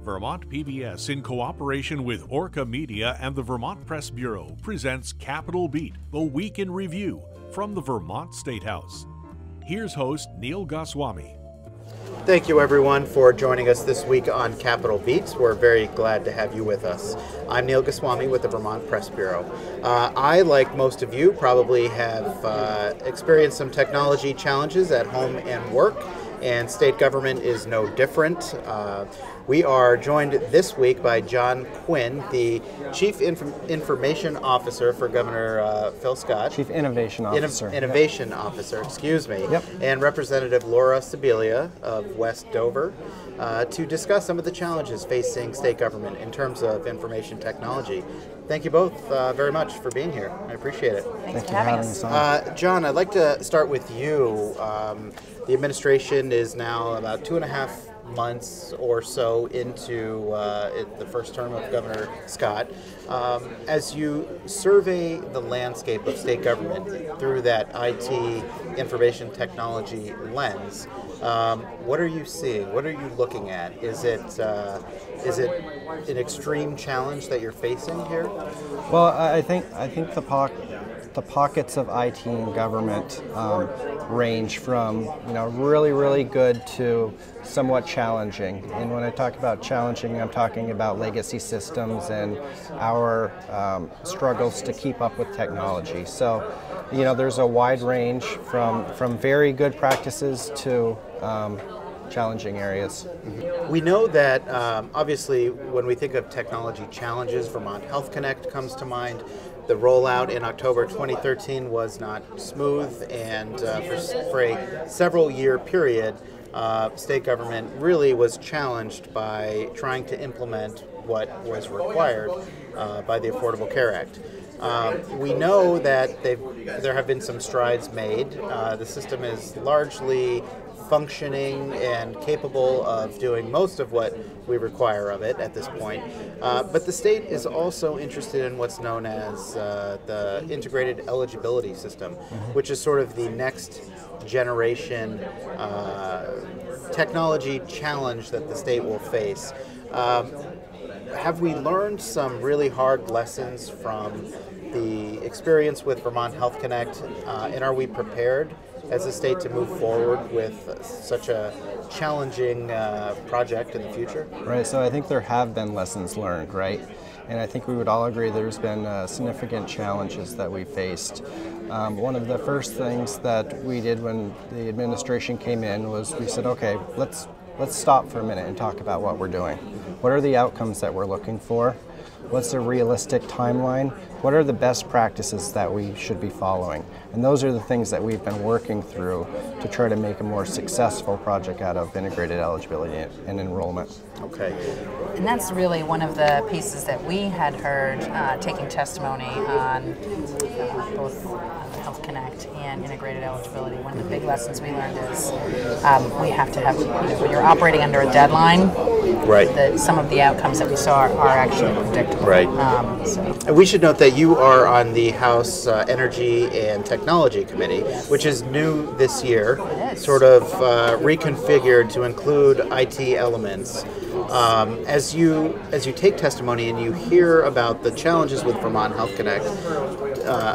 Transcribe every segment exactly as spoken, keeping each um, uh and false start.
Vermont P B S, in cooperation with Orca Media and the Vermont Press Bureau, presents Capitol Beat, the Week in Review, from the Vermont State House. Here's host Neil Goswami. Thank you, everyone, for joining us this week on Capitol Beats. We're very glad to have you with us. I'm Neil Goswami with the Vermont Press Bureau. Uh, I, like most of you, probably have uh, experienced some technology challenges at home and work, and state government is no different. Uh, we are joined this week by John Quinn, the Chief Inf- Information Officer for Governor uh, Phil Scott. Chief Innovation Officer. Inno- Innovation yep. Officer, excuse me. Yep. And Representative Laura Sibilia of West Dover uh, to discuss some of the challenges facing state government in terms of information technology. Thank you both uh, very much for being here. I appreciate it. Thanks Thank for having us. Uh, John, I'd like to start with you. Um, the administration is now about two and a half months or so into uh, it, the first term of Governor Scott. Um, as you survey the landscape of state government through that I T information technology lens, um, what are you seeing? What are you looking at? Is it uh, is it an extreme challenge that you're facing here? Well, I think I think the po- the pockets of I T in government um, range from you know really really good to somewhat challenging. And when I talk about challenging, I'm talking about legacy systems and our um, struggles to keep up with technology. So, you know, there's a wide range from from very good practices to um, challenging areas. We know that um, obviously when we think of technology challenges, Vermont Health Connect comes to mind. The rollout in October twenty thirteen was not smooth, and uh, for, for a several year period, uh, state government really was challenged by trying to implement what was required uh, by the Affordable Care Act. Um, we know that they've, there have been some strides made. Uh, the system is largely functioning and capable of doing most of what we require of it at this point. Uh, but the state is also interested in what's known as uh, the integrated eligibility system, mm-hmm. which is sort of the next generation uh, technology challenge that the state will face. Um, have we learned some really hard lessons from the experience with Vermont Health Connect, uh, and are we prepared as a state to move forward with such a challenging uh, project in the future? Right, so I think there have been lessons learned, right? And I think we would all agree there's been uh, significant challenges that we faced. Um, one of the first things that we did when the administration came in was we said, okay, let's let's stop for a minute and talk about what we're doing. What are the outcomes that we're looking for? What's a realistic timeline? What are the best practices that we should be following? And those are the things that we've been working through to try to make a more successful project out of integrated eligibility and enrollment. Okay. And that's really one of the pieces that we had heard uh, taking testimony on uh, both Health Connect and integrated eligibility. One of the big lessons we learned is um, we have to have, you know, when you're operating under a deadline, right. the, some of the outcomes that we saw are, are actually predictable. Right. Um, so. And we should note that you are on the House uh, Energy and Technology Committee, which is new this year, sort of uh, reconfigured to include I T elements. Um, as you as you take testimony and you hear about the challenges with Vermont Health Connect, uh,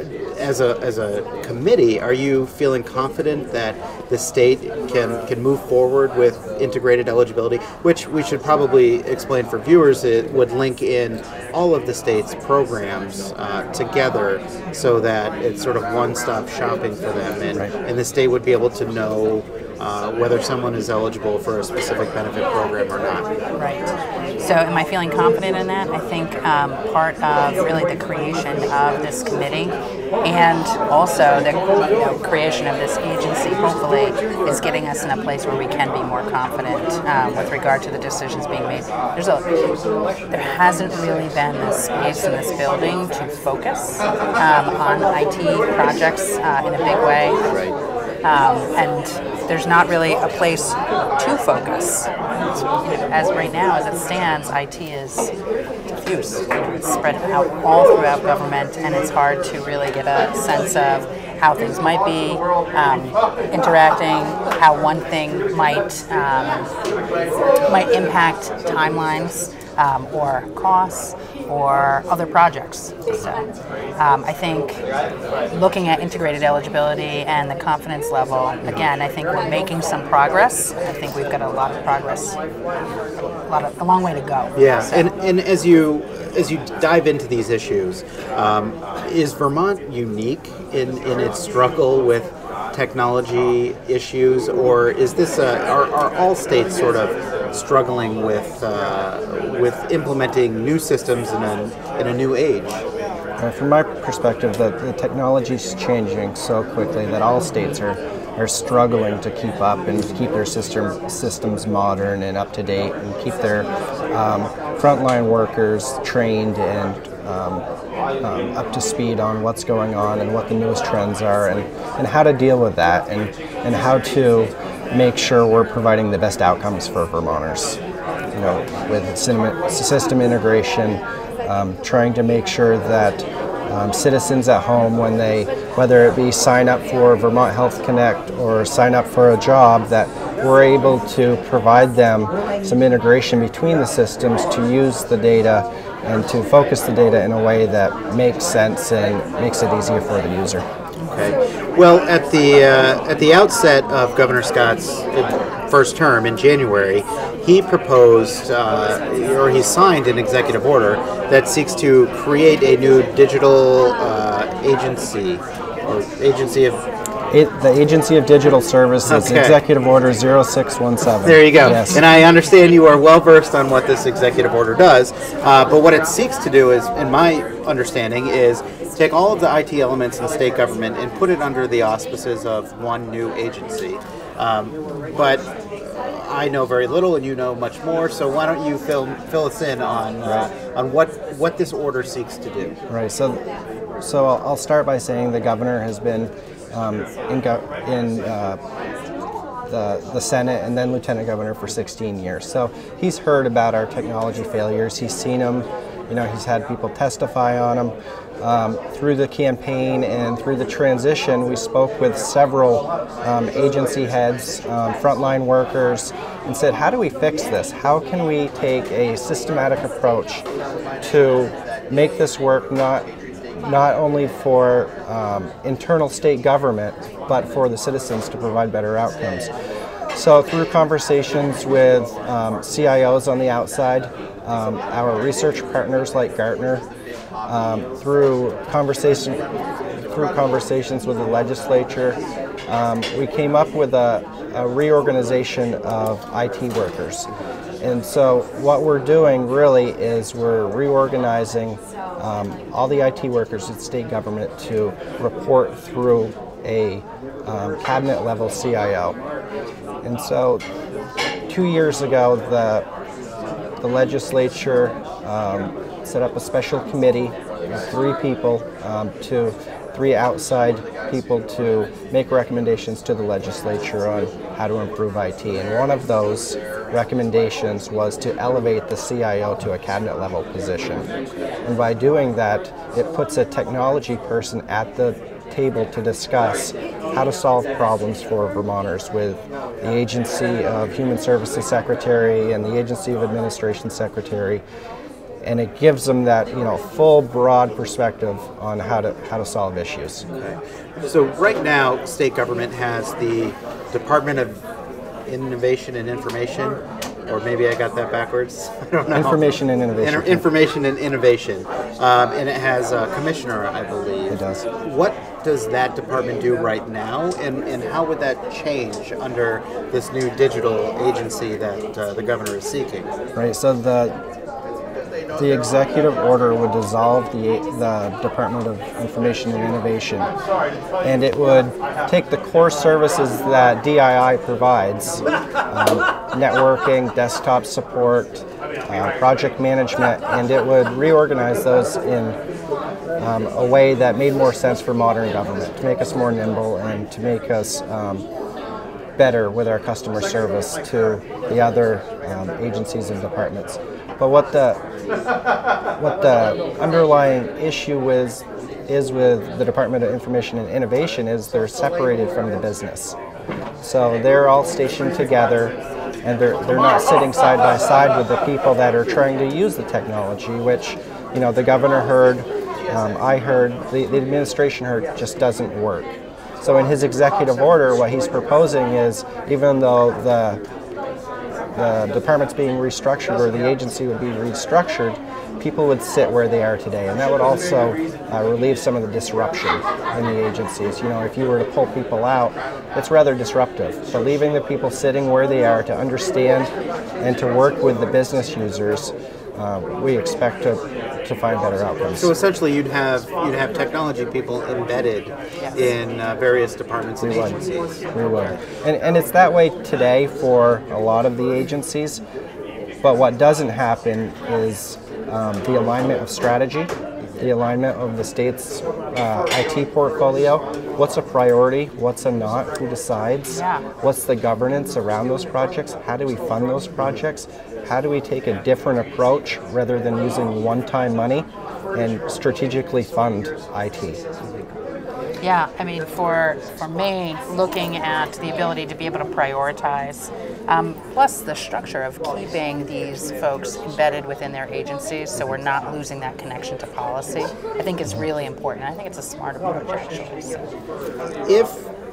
as a as a committee, are you feeling confident that the state can can move forward with integrated eligibility, which we should probably explain for viewers? It would link in all of the state's programs uh, together so that it's sort of one-stop shopping for them, and, right. and the state would be able to know uh, whether someone is eligible for a specific benefit program or not. Right. So am I feeling confident in that? I think um, part of really the creation of this committee and also the you know, creation of this agency, hopefully, is getting us in a place where we can be more confident um, with regard to the decisions being made. There's a, there hasn't really been the space in this building to focus um, on I T projects uh, in a big way. Right. Um, and there's not really a place to focus. As right now, as it stands, I T is diffuse. It's spread out all throughout government, and it's hard to really get a sense of how things might be um, interacting, how one thing might um, might impact timelines um, or costs or other projects. So um, I think looking at integrated eligibility and the confidence level, again, I think we're making some progress. I think we've got a lot of progress, a lot of a long way to go. Yeah, so. and and as you as you dive into these issues, um, is Vermont unique in, in its struggle with technology issues, or is this a, are, are all states sort of struggling with uh, with implementing new systems in a in a new age? Uh, from my perspective, the, the technology is changing so quickly that all states are, are struggling to keep up and keep their system, systems modern and up to date and keep their um, frontline workers trained and um, um, up to speed on what's going on and what the newest trends are and, and how to deal with that and, and how to make sure we're providing the best outcomes for Vermonters. You know, with cinema, system integration, Um, trying to make sure that um, citizens at home, when they, whether it be sign up for Vermont Health Connect or sign up for a job, that we're able to provide them some integration between the systems to use the data and to focus the data in a way that makes sense and makes it easier for the user. Okay. Well, at the uh, at the outset of Governor Scott's first term in January, he proposed, uh, or he signed an executive order that seeks to create a new digital uh, agency, or agency of... It, the Agency of Digital Services, Okay. Executive Order zero six one seven. There you go. Yes. And I understand you are well versed on what this executive order does, uh, but what it seeks to do is, in my understanding, is take all of the I T elements in the state government and put it under the auspices of one new agency. Um, but I know very little, and you know much more. So why don't you fill fill us in on uh, on what what this order seeks to do? Right. So, so I'll I'll start by saying the governor has been um, in go- in uh, the the Senate and then lieutenant governor for sixteen years. So he's heard about our technology failures. He's seen them. You know, he's had people testify on them. Um, through the campaign and through the transition, we spoke with several um, agency heads, um, frontline workers, and said, how do we fix this? How can we take a systematic approach to make this work not, not only for um, internal state government, but for the citizens to provide better outcomes? So through conversations with um, C I Os on the outside, um, our research partners like Gartner, Um, through conversation, through conversations with the legislature, um, we came up with a, a reorganization of I T workers. And so what we're doing really is we're reorganizing um, all the I T workers in state government to report through a um, cabinet level C I O. And so two years ago, the, the legislature um, set up a special committee of three people, um, to three outside people to make recommendations to the legislature on how to improve I T. And one of those recommendations was to elevate the C I O to a cabinet level position. And by doing that, it puts a technology person at the table to discuss how to solve problems for Vermonters with the Agency of Human Services Secretary and the Agency of Administration Secretary. And it gives them that, you know, full, broad perspective on how to how to solve issues. Okay. So right now, state government has the Department of Innovation and Information, or maybe I got that backwards. I don't know. Information and Innovation. Inter- information and Innovation, um, and it has a commissioner, I believe. It does. What does that department do right now, and, and how would that change under this new digital agency that uh, the governor is seeking? Right. So the The executive order would dissolve the, the Department of Information and Innovation, and it would take the core services that D I I provides, um, networking, desktop support, uh, project management, and it would reorganize those in um, a way that made more sense for modern government, to make us more nimble and to make us um, better with our customer service to the other um, agencies and departments. But what the what the underlying issue is is with the Department of Information and Innovation is they're separated from the business. So they're all stationed together, and they're, they're not sitting side by side with the people that are trying to use the technology, which, you know, the governor heard, um, I heard, the, the administration heard, just doesn't work. So in his executive order, what he's proposing is, even though the, the department's being restructured or the agency would be restructured, people would sit where they are today, and that would also uh, relieve some of the disruption in the agencies. You know, if you were to pull people out, it's rather disruptive. But leaving the people sitting where they are to understand and to work with the business users, uh, we expect to, to find better outcomes. So essentially, you'd have you'd have technology people embedded in uh, various departments and we agencies. Would. We would, and and it's that way today for a lot of the agencies. But what doesn't happen is Um, the alignment of strategy, the alignment of the state's uh, I T portfolio. What's a priority? What's a not? Who decides? Yeah. What's the governance around those projects? How do we fund those projects? How do we take a different approach rather than using one-time money and strategically fund I T? Yeah, I mean, for for me, looking at the ability to be able to prioritize, um, plus the structure of keeping these folks embedded within their agencies so we're not losing that connection to policy, I think is really important. I think it's a smart approach, actually. So. If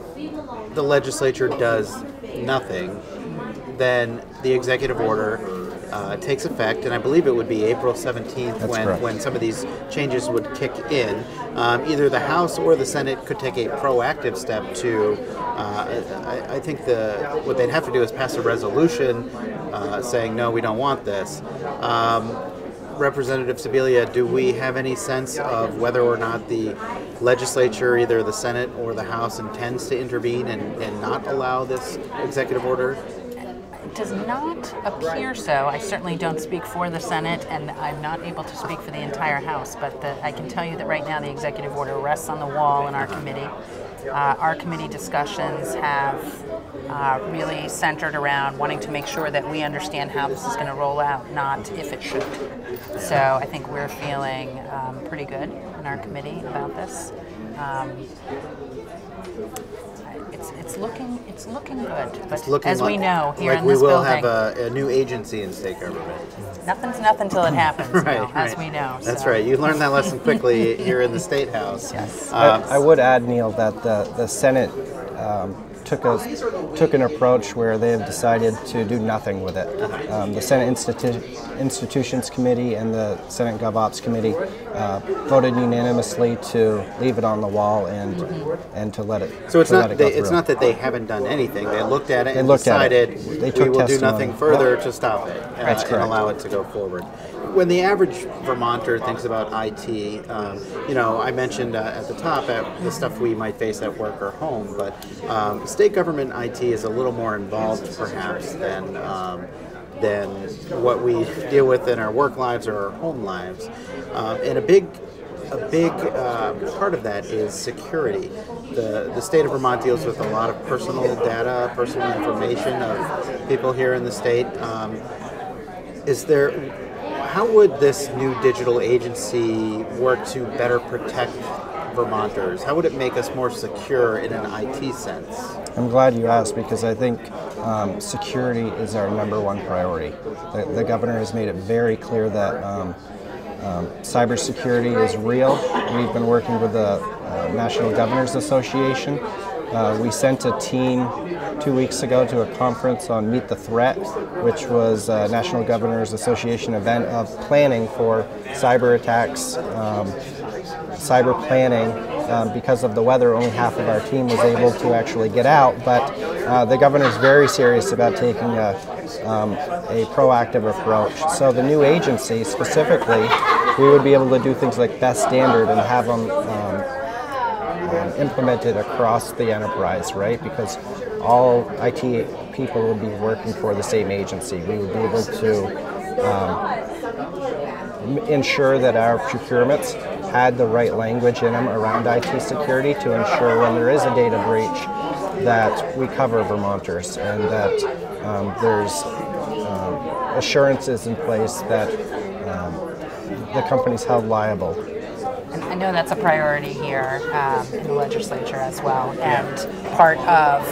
the legislature does nothing, then the executive order Uh, takes effect, and I believe it would be April seventeenth when, when some of these changes would kick in. Um, either the House or the Senate could take a proactive step to, uh, I, I think the what they'd have to do is pass a resolution uh, saying, no, we don't want this. Um, Representative Sibilia, do we have any sense of whether or not the legislature, either the Senate or the House, intends to intervene and, and not allow this executive order? It does not appear so. I certainly don't speak for the Senate, and I'm not able to speak for the entire House, but the, I can tell you that right now the executive order rests on the wall in our committee. Uh, our committee discussions have uh, really centered around wanting to make sure that we understand how this is going to roll out, not if it should. So I think we're feeling um, pretty good in our committee about this. Um, It's, it's looking it's looking good, but looking as like, we know here like in this we will building, have a, a new agency in state government. Nothing's nothing till it happens, right, now, right. as we know. That's so. right. You learned that lesson quickly here in the State House. Yes. Uh, I, I would add, Neil, that the, the Senate um, took a took an approach where they have decided to do nothing with it. Um, the Senate Institu- Institutions Committee and the Senate GovOps Committee uh, voted unanimously to leave it on the wall and and to let it. So it's to not let it they, go it's through. not that they haven't done anything. They looked at it They and looked at decided it. They we took will do testimony. nothing further Yep. to stop it uh, That's and correct. allow it to go forward. When the average Vermonter thinks about I T, um, you know, I mentioned uh, at the top at the stuff we might face at work or home, but um, state government I T is a little more involved, perhaps, than um, than what we deal with in our work lives or our home lives. Um, and a big a big uh, part of that is security. The the state of Vermont deals with a lot of personal data, personal information of people here in the state. Um, is there How would this new digital agency work to better protect Vermonters? How would it make us more secure in an I T sense? I'm glad you asked, because I think um, security is our number one priority. The, the governor has made it very clear that um, um, cybersecurity is real. We've been working with the uh, National Governors Association. Uh, we sent a team two weeks ago to a conference on Meet the Threat, which was a National Governors Association event of planning for cyber attacks, um, cyber planning. Um, because of the weather, only half of our team was able to actually get out, but uh, the governor's very serious about taking a, um, a proactive approach. So the new agency, specifically, we would be able to do things like best standard and have them um, Um, implemented across the enterprise, right? Because all I T people would be working for the same agency. We would be able to um, ensure that our procurements had the right language in them around I T security to ensure when there is a data breach that we cover Vermonters and that um, there's um, assurances in place that um, the company's held liable. I know that's a priority here um, in the legislature as well, and part of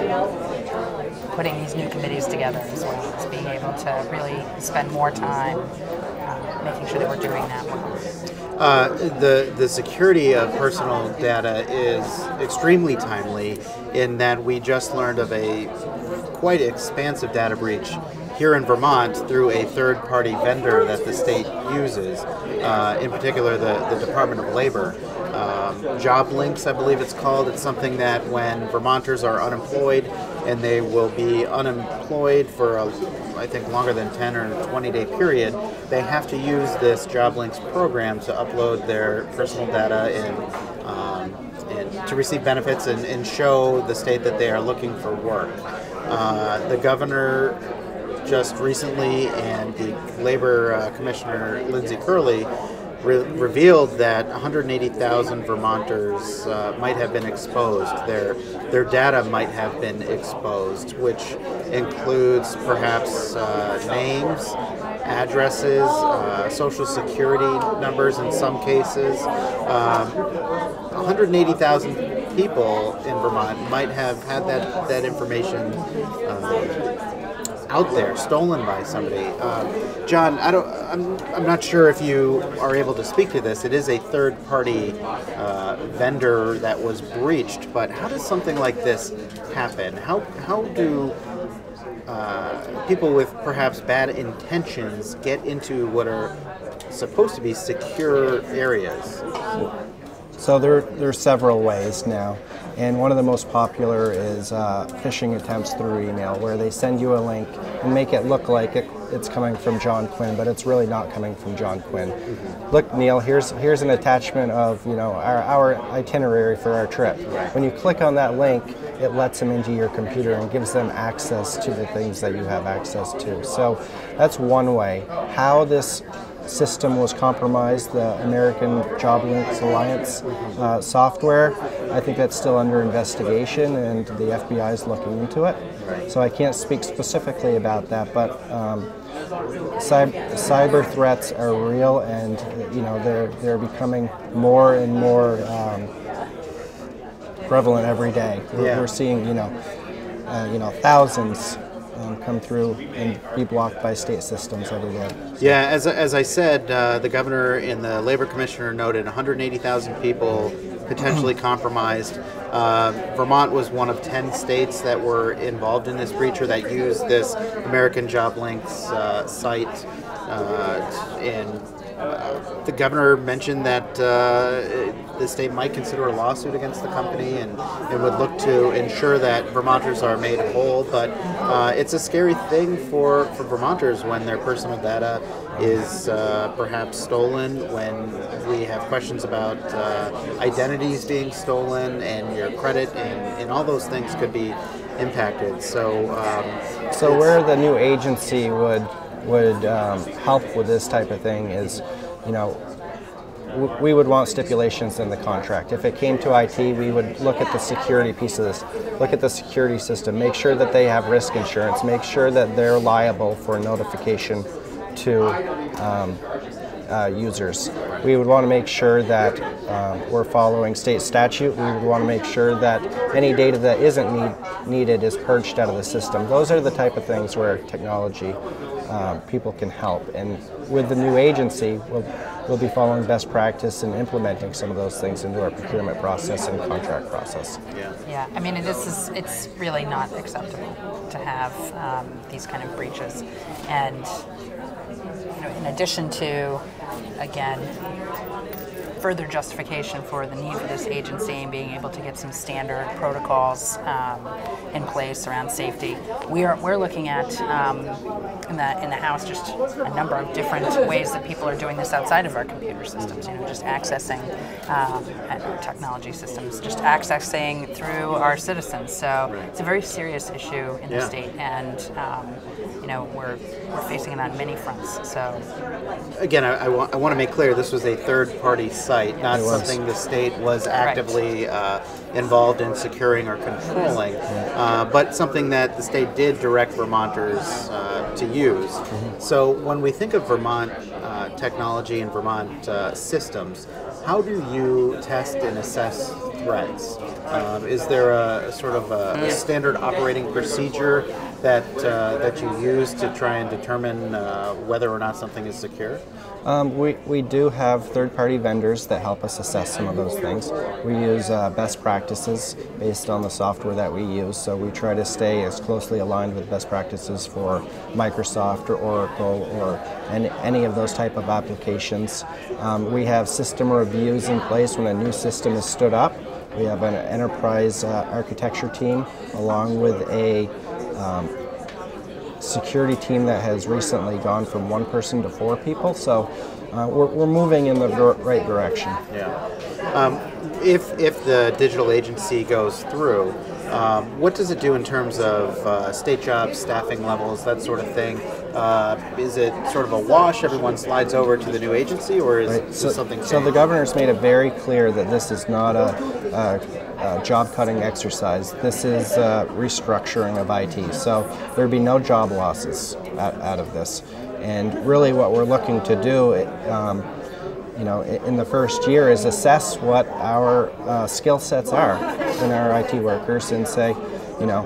putting these new committees together as well is being able to really spend more time uh, making sure that we're doing that well. Uh, the the security of personal data is extremely timely in that we just learned of a quite expansive data breach here in Vermont through a third-party vendor that the state uses, uh, in particular the, the Department of Labor. Um, Job Links, I believe it's called. It's something that when Vermonters are unemployed and they will be unemployed for a, I think longer than ten or twenty day period, they have to use this Job Links program to upload their personal data and, um, and to receive benefits and, and show the state that they are looking for work. Uh, the governor just recently and the Labor uh, Commissioner Lindsay Curley Re- revealed that one hundred eighty thousand Vermonters uh, might have been exposed. Their their data might have been exposed, which includes perhaps uh, names, addresses, uh, social security numbers in some cases. Um, one hundred eighty thousand people in Vermont might have had that, that information um, out there, stolen by somebody. Um, John, I don't. I'm. I'm not sure if you are able to speak to this. It is a third-party uh, vendor that was breached. But how does something like this happen? How how do uh, people with perhaps bad intentions get into what are supposed to be secure areas? So there, there are several ways now. And one of the most popular is uh, phishing attempts through email, where they send you a link and make it look like it, it's coming from John Quinn, but it's really not coming from John Quinn. Mm-hmm. Look, Neil, here's here's an attachment of you know our, our itinerary for our trip. When you click on that link, it lets them into your computer and gives them access to the things that you have access to. So that's one way. How this system was compromised, the American Job Links Alliance uh, software, I think that's still under investigation and the F B I is looking into it. So I can't speak specifically about that, but um, cyber, cyber threats are real, and you know they're they're becoming more and more um, prevalent every day. We're, Yeah. we're seeing you know uh, you know thousands Um, come through and be blocked by state systems every day. Yeah, as, as I said, uh, the governor and the labor commissioner noted one hundred eighty thousand people potentially compromised. Uh, Vermont was one of ten states that were involved in this breach or that used this American Job Links uh, site. Uh, and uh, the governor mentioned that uh, the state might consider a lawsuit against the company and, and would look to ensure that Vermonters are made whole. But uh, it's a scary thing for, for Vermonters when their personal data is uh, perhaps stolen, when we have questions about uh, identities being stolen and your credit and, and all those things could be impacted. So, um, so where the new agency would would um, help with this type of thing is, you know, w- we would want stipulations in the contract. If it came to I T, we would look at the security piece of this, look at the security system, make sure that they have risk insurance, make sure that they're liable for notification to um, uh, users. We would want to make sure that uh, we're following state statute. We would want to make sure that any data that isn't need, needed is purged out of the system. Those are the type of things where technology Um, people can help, and with the new agency, we'll, we'll be following best practice and implementing some of those things into our procurement process and contract process. Yeah, yeah. I mean, this is it's really not acceptable to have um, these kind of breaches, and you know, in addition to, again, further justification for the need for this agency and being able to get some standard protocols um, in place around safety. We're we're looking at um, in the in the House just a number of different ways that people are doing this outside of our computer systems. You know, just accessing um, our technology systems, just accessing through our citizens. So it's a very serious issue in the Yeah. state, and um, you know we're we're facing it on many fronts. So again, I, I, wa- I want to make clear this was a third-party site, not It was. something the state was actively uh, involved in securing or controlling, uh, but something that the state did direct Vermonters uh, to use. Mm-hmm. So when we think of Vermont uh, technology and Vermont uh, systems, how do you test and assess threats? Um, is there a, a sort of a, a standard operating procedure that uh, that you use to try and determine uh, whether or not something is secure? Um, we, we do have third-party vendors that help us assess some of those things. We use uh, best practices based on the software that we use, so we try to stay as closely aligned with best practices for Microsoft or Oracle or any, any of those type of applications. Um, we have system reviews in place when a new system is stood up. We have an enterprise uh, architecture team along with a um, security team that has recently gone from one person to four people, so uh, we're, we're moving in the right direction. Yeah. Um, if if the digital agency goes through, um, what does it do in terms of uh, state jobs, staffing levels, that sort of thing? Uh, is it sort of a wash? Everyone slides over to the new agency, or is, right. so, is something changed? So the governor's made it very clear that this is not a, a Uh, job-cutting exercise. This is uh, restructuring of I T. So there'd be no job losses out, out of this. And really what we're looking to do, um, you know, in the first year is assess what our uh, skill sets are in our I T workers and say, you know,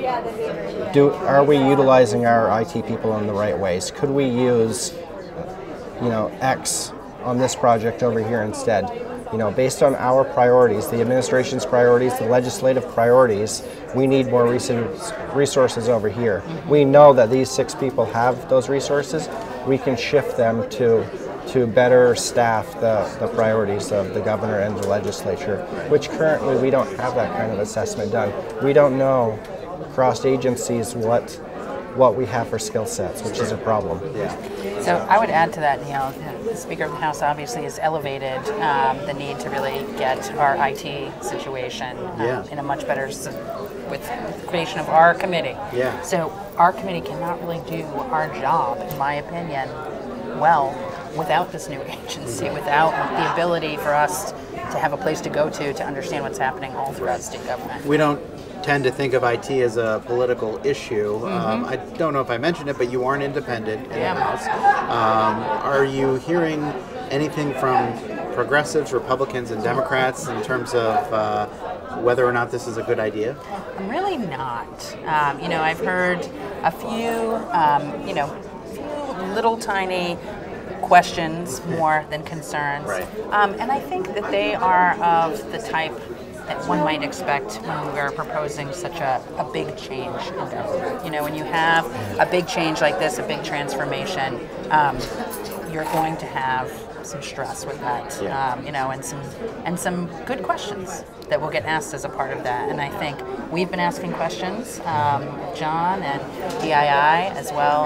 do are we utilizing our I T people in the right ways? Could we use, you know, X on this project over here instead? You know, based on our priorities, the administration's priorities, the legislative priorities, we need more resources over here. We know that these six people have those resources. We can shift them to to better staff the, the priorities of the governor and the legislature, which currently we don't have that kind of assessment done. We don't know across agencies what what we have for skill sets, which is a problem. Yeah. So I would add to that, Neil, the Speaker of the House obviously has elevated um, the need to really get our I T situation um, yeah. in a much better, with the creation of our committee. Yeah. So our committee cannot really do our job, in my opinion, well without this new agency, without the ability for us to have a place to go to to understand what's happening all throughout state government. We don't tend to think of I T as a political issue. Mm-hmm. Um, I don't know if I mentioned it, but you are an independent in yeah. the House. Um, are you hearing anything from progressives, Republicans, and Democrats in terms of uh, whether or not this is a good idea? I'm really not. Um, you know, I've heard a few, um, you know, few little tiny questions more than concerns. Right. Um, and I think that they are of the type that one might expect when we're proposing such a, a big change in government. You know, when you have a big change like this, a big transformation, um, you're going to have some stress with that, yeah. um, you know, and some and some good questions that will get asked as a part of that. And I think we've been asking questions, um, John and D I I as well.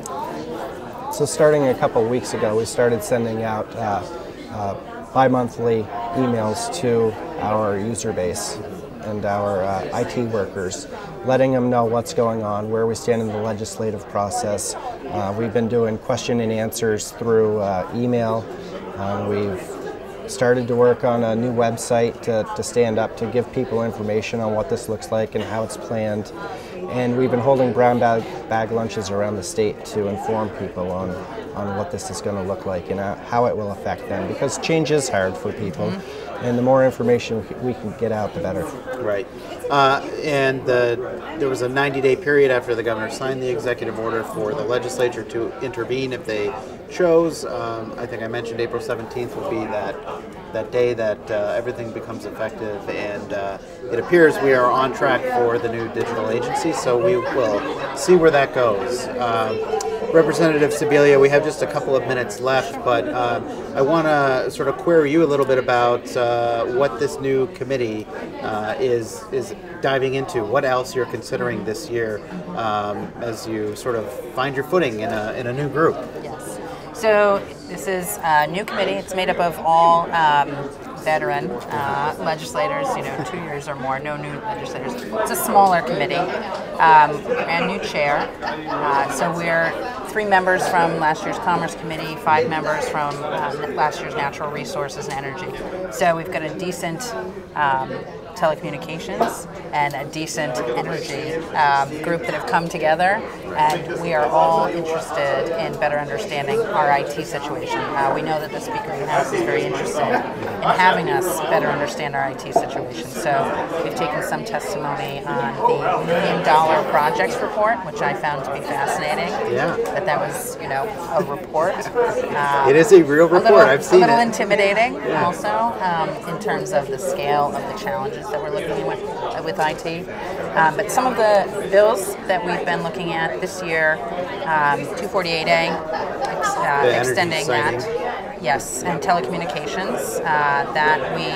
Um, so starting a couple of weeks ago, we started sending out uh, uh, bi-monthly emails to our user base and our uh, I T workers, letting them know what's going on, where we stand in the legislative process. Uh, we've been doing question and answers through uh, email. Uh, we've started to work on a new website to, to stand up to give people information on what this looks like and how it's planned. And we've been holding brown bag, bag lunches around the state to inform people on, on what this is going to look like and how it will affect them, because change is hard for people. Mm-hmm. And the more information we can get out, the better. Right. Uh, and the, there was a ninety-day period after the governor signed the executive order for the legislature to intervene if they chose. Um, I think I mentioned April seventeenth will be that that day that uh, everything becomes effective, and uh, it appears we are on track for the new digital agency, so we will see where that goes. Um, Representative Sibilia, we have just a couple of minutes left, but uh, I want to sort of query you a little bit about uh, what this new committee uh, is is diving into. What else you're considering this year um, as you sort of find your footing in a in a new group? Yes. So this is a new committee. It's made up of all um, veteran uh, legislators, you know, two years or more, no new legislators. It's a smaller committee, um, and new chair. Uh, so we're three members from last year's Commerce Committee, five members from um, last year's Natural Resources and Energy. So we've got a decent um, telecommunications and a decent energy um, group that have come together, and we are all interested in better understanding our I T situation. Uh, we know that the Speaker of the House is very interested in having us better understand our I T situation. So we've taken some testimony on the Million Dollar Projects report, which I found to be fascinating. Yeah. That that was, you know, a report. Um, it is a real report. A little, I've seen it. A little it. intimidating, Yeah. also, um, in terms of the scale of the challenges that we're looking at with, uh, with I T. Um, but some of the bills that we've been looking at this year, um, two forty-eight A, ex, uh, extending that. Yes, and telecommunications, uh, that we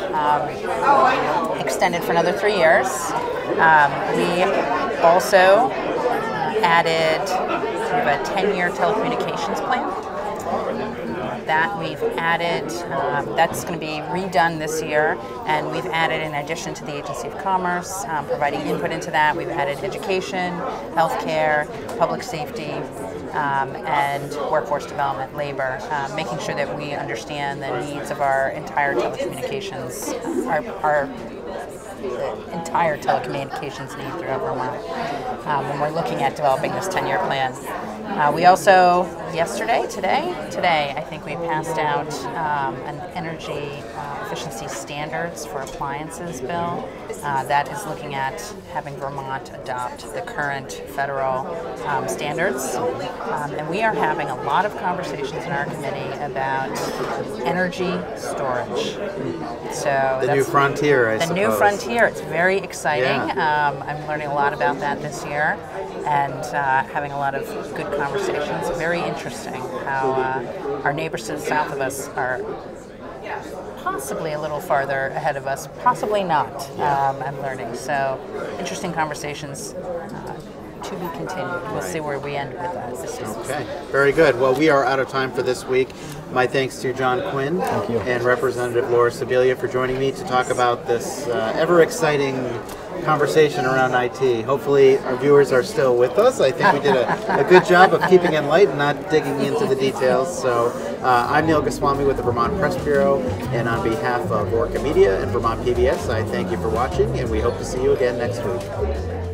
um, extended for another three years. Um, we also added we have a ten-year telecommunications plan that we've added. Um, that's going to be redone this year, and we've added, in addition to the Agency of Commerce, um, providing input into that, we've added education, healthcare, public safety, um, and workforce development, labor, uh, making sure that we understand the needs of our entire telecommunications, our, our the entire telecommunications need throughout Vermont um, when we're looking at developing this ten-year plan. Uh, we also, yesterday, today, today, I think we passed out um, an energy uh, efficiency standards for appliances bill uh, that is looking at having Vermont adopt the current federal um, standards. Um, and we are having a lot of conversations in our committee about energy storage. So the new frontier, I the suppose. new frontier. It's very exciting. Yeah. Um, I'm learning a lot about that this year, and uh, having a lot of good conversations. Very interesting how uh, our neighbors to the south of us are possibly a little farther ahead of us, possibly not. Um, I'm learning. So interesting conversations uh, to be continued. We'll see where we end with that this year. Okay, very good. Well, we are out of time for this week. My thanks to John Quinn Thank you. and Representative Laura Sibilia for joining me to talk about this uh, ever-exciting conversation around I T. Hopefully our viewers are still with us. I think we did a, a good job of keeping it light and not digging into the details. So uh, I'm Neil Goswami with the Vermont Press Bureau, and on behalf of Orca Media and Vermont P B S, I thank you for watching, and we hope to see you again next week.